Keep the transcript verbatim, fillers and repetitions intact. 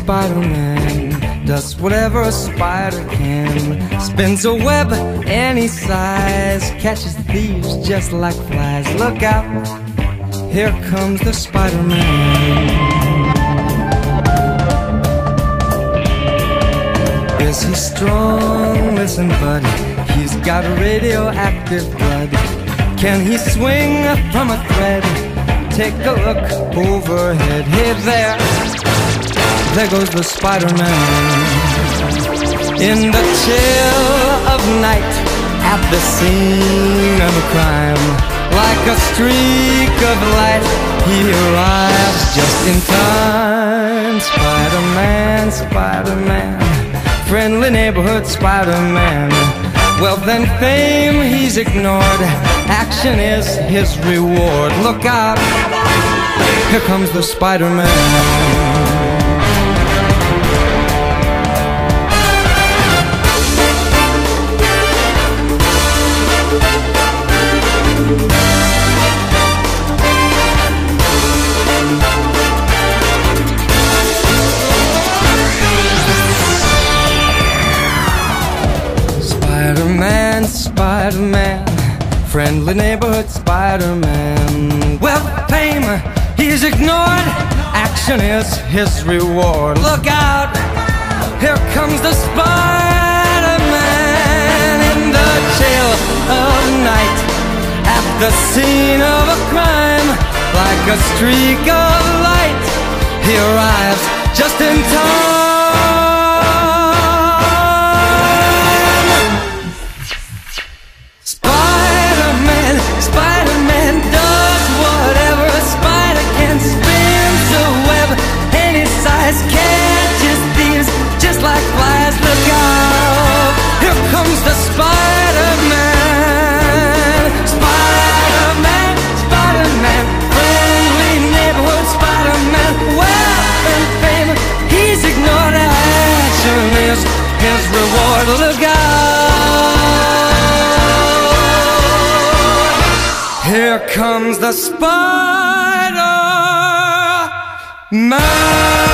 Spider-Man does whatever a spider can. Spins a web any size, catches thieves just like flies. Look out, here comes the Spider-Man. Is he strong? Listen, buddy, he's got radioactive blood. Can he swing from a thread? Take a look overhead. Hey there, there goes the Spider-Man. In the chill of night, at the scene of a crime, like a streak of light, he arrives just in time. Spider-Man, Spider-Man, friendly neighborhood Spider-Man. Wealth and fame he's ignored, action is his reward. Look out, here comes the Spider-Man. Spider-Man, Spider-Man, friendly neighborhood Spider-Man. Well, fame, he's ignored, action is his reward. Look out, here comes the Spider-Man. In the chill of night, at the scene of a crime, like a streak of light, he arrives just in time. Spider-Man does whatever a spider can. Spins a web any size, catches thieves just like flies. Look out, here comes the Spider-Man. Spider-Man, Spider-Man, friendly neighborhood Spider-Man. Wealth and fame he's ignored, action is his reward. Look out, here comes the Spider-Man.